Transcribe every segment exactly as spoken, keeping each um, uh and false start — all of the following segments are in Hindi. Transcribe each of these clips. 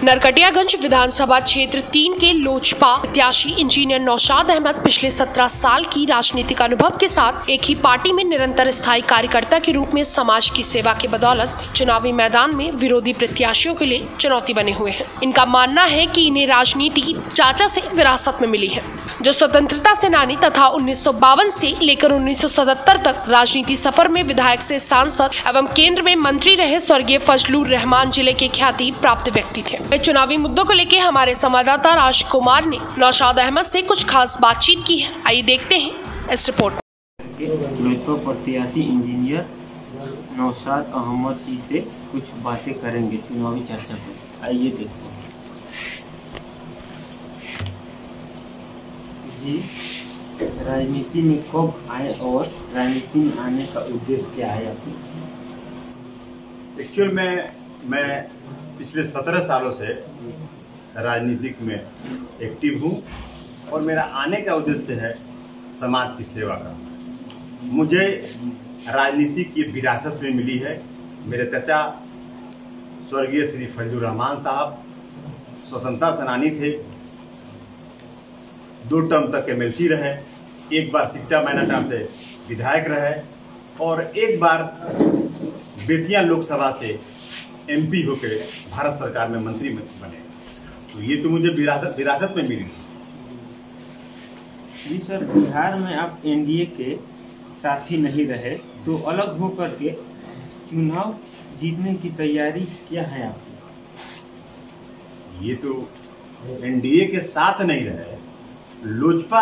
नरकटियागंज विधानसभा क्षेत्र तीन के लोजपा प्रत्याशी इंजीनियर नौशाद अहमद पिछले सत्रह साल की राजनीतिक अनुभव के साथ एक ही पार्टी में निरंतर स्थायी कार्यकर्ता के रूप में समाज की सेवा के बदौलत चुनावी मैदान में विरोधी प्रत्याशियों के लिए चुनौती बने हुए हैं। इनका मानना है कि इन्हें राजनीति चाचा से विरासत में मिली है, जो स्वतंत्रता सेनानी तथा उन्नीस सौ बावन से लेकर उन्नीस सौ सतहत्तर तक राजनीति सफर में विधायक से सांसद एवं केंद्र में मंत्री रहे स्वर्गीय फजलुर रहमान जिले के ख्याति प्राप्त व्यक्ति थे। चुनावी मुद्दों को लेकर हमारे संवाददाता राजकुमार ने नौशाद अहमद से कुछ खास बातचीत की है। आइए देखते हैं इस रिपोर्ट। लोजपा प्रत्याशी इंजीनियर नौशाद अहमद जी से कुछ बातें करेंगे चुनावी चर्चा पर। आइए देखते हैं। जी, राजनीति में कब आए और राजनीति में आने का उद्देश्य क्या है आपको? एक्चुअल में मैं पिछले सत्रह सालों से राजनीतिक में एक्टिव हूँ और मेरा आने का उद्देश्य है समाज की सेवा करना। मुझे राजनीति की विरासत में मिली है। मेरे चाचा स्वर्गीय श्री फजलुर रहमान साहब स्वतंत्रता सेनानी थे, दो टर्म तक एमएलसी रहे, एक बार सिकटा मैना टर्म से विधायक रहे और एक बार बेतिया लोकसभा से एमपी होकर भारत सरकार में मंत्री बने। तो ये तो मुझे विरासत विरासत में मिली। जी सर, बिहार में आप एनडीए के साथी नहीं रहे तो अलग होकर के चुनाव जीतने की तैयारी क्या है आपकी? ये तो एनडीए के साथ नहीं रहे। लोजपा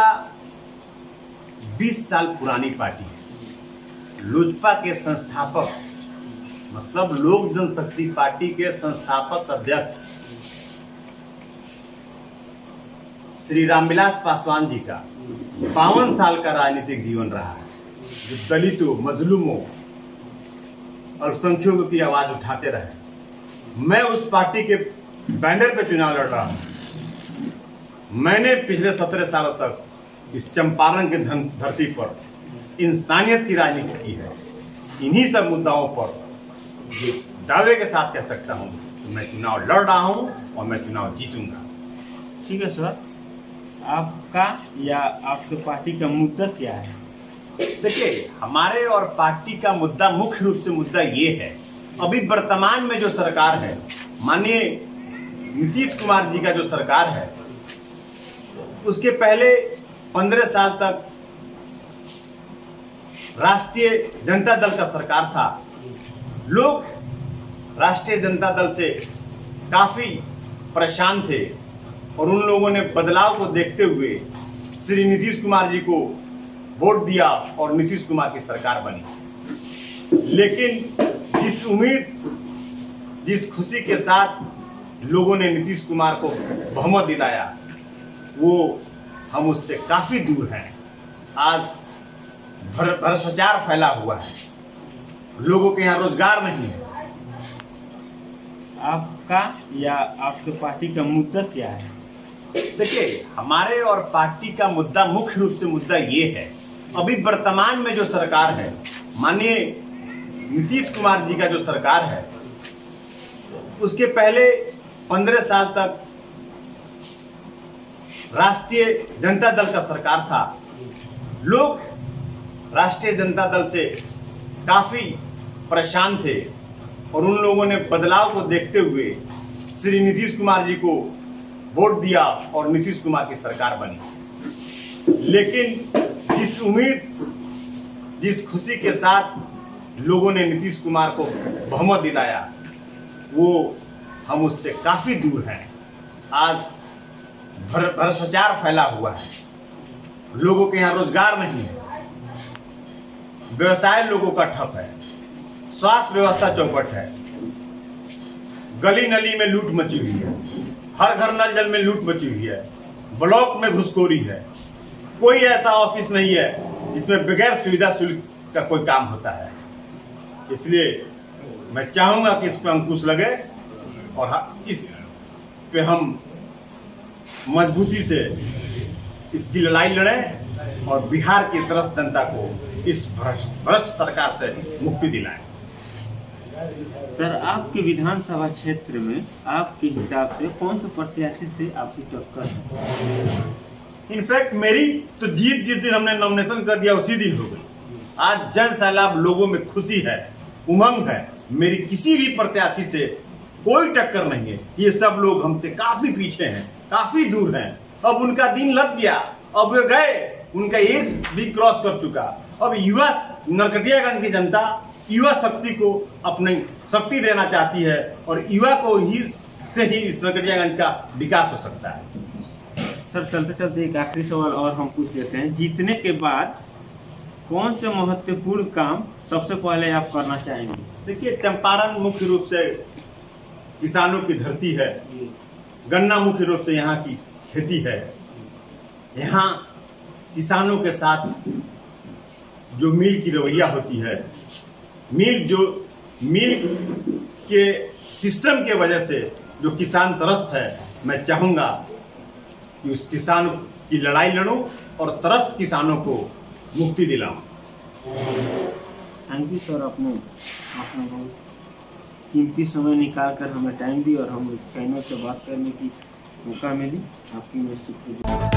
बीस साल पुरानी पार्टी है। लोजपा के संस्थापक मतलब लोक जनशक्ति पार्टी के संस्थापक अध्यक्ष श्री रामविलास पासवान जी का बावन साल का राजनीतिक जीवन रहा है, जो दलितों, मजलूमों, अल्पसंख्यकों की आवाज उठाते रहे। मैं उस पार्टी के बैनर पे चुनाव लड़ रहा हूं। मैंने पिछले सत्रह सालों तक इस चंपारण के धरती पर इंसानियत की राजनीति की है। इन्हीं सब मुद्दाओं पर दावे के साथ कह सकता हूं तो मैं चुनाव लड़ रहा हूं और मैं चुनाव जीतूंगा। ठीक है सर, आपका या आपके पार्टी का मुद्दा क्या है? देखिए, हमारे और पार्टी का मुद्दा मुख्य रूप से मुद्दा ये है, अभी वर्तमान में जो सरकार है, माननीय नीतीश कुमार जी का जो सरकार है, उसके पहले पंद्रह साल तक राष्ट्रीय जनता दल का सरकार था। लोग राष्ट्रीय जनता दल से काफी परेशान थे और उन लोगों ने बदलाव को देखते हुए श्री नीतीश कुमार जी को वोट दिया और नीतीश कुमार की सरकार बनी। लेकिन जिस उम्मीद, जिस खुशी के साथ लोगों ने नीतीश कुमार को बहुमत दिलाया, वो हम उससे काफी दूर हैं। आज भ्रष्टाचार फैला हुआ है, लोगों के यहाँ रोजगार नहीं है। आपका या आपके पार्टी का मुद्दा क्या है? देखिए, हमारे और पार्टी का मुद्दा मुख्य रूप से मुद्दा ये है, अभी वर्तमान में जो सरकार है, माननीय नीतीश कुमार जी का जो सरकार है, उसके पहले पंद्रह साल तक राष्ट्रीय जनता दल का सरकार था। लोग राष्ट्रीय जनता दल से काफी परेशान थे और उन लोगों ने बदलाव को देखते हुए श्री नीतीश कुमार जी को वोट दिया और नीतीश कुमार की सरकार बनी। लेकिन जिस उम्मीद, जिस खुशी के साथ लोगों ने नीतीश कुमार को बहुमत दिलाया, वो हम उससे काफी दूर हैं। आज भ्रष्टाचार फैला हुआ है, लोगों के यहाँ रोजगार नहीं है, व्यवसाय लोगों का ठप है, स्वास्थ्य व्यवस्था चौपट है, गली नली में लूट मची हुई है, हर घर नल जल में लूट मची हुई है, ब्लॉक में घुसखोरी है, कोई ऐसा ऑफिस नहीं है जिसमें बगैर सुविधा शुल्क का कोई काम होता है। इसलिए मैं चाहूंगा कि इस पर अंकुश लगे और इस पे हम मजबूती से इसकी लड़ाई लड़ें और बिहार की त्रस्त जनता को इस भ्रष्ट सरकार से मुक्ति दिलाएं। सर, आपके विधानसभा क्षेत्र में आपके हिसाब से कौन से प्रत्याशी से आपकी टक्कर है? इनफैक्ट मेरी तो जीत जिस दिन हमने नॉमिनेशन कर दिया उसी दिन हो गई। आज जन सैलाब, लोगों में खुशी है, उमंग है। मेरी किसी भी प्रत्याशी से कोई टक्कर नहीं है। ये सब लोग हमसे काफी पीछे हैं, काफी दूर हैं। अब उनका दिन लग गया, अब वे गए, उनका एज भी क्रॉस कर चुका। अब युवा नरकटियागंज की जनता युवा शक्ति को अपनी शक्ति देना चाहती है और युवा को ही से ही इस नरकटियागंज का विकास हो सकता है। सर, चलते चलते एक आखिरी सवाल और हम पूछ लेते हैं। जीतने के बाद कौन से महत्वपूर्ण काम सबसे पहले आप करना चाहेंगे? देखिए, चंपारण मुख्य रूप से किसानों की धरती है। गन्ना मुख्य रूप से यहाँ की खेती है। यहाँ किसानों के साथ जो मिल की रवैया होती है, मिल जो मिल के सिस्टम के वजह से जो किसान त्रस्त है, मैं चाहूँगा कि उस किसान की लड़ाई लड़ूं और त्रस्त किसानों को मुक्ति दिलाऊं। थैंक यू सर, आपने अपना बहुत कीमती समय निकाल कर हमें टाइम दी और हम चैनल से बात करने की मौका मिली। आपकी मैं शुक्रिया।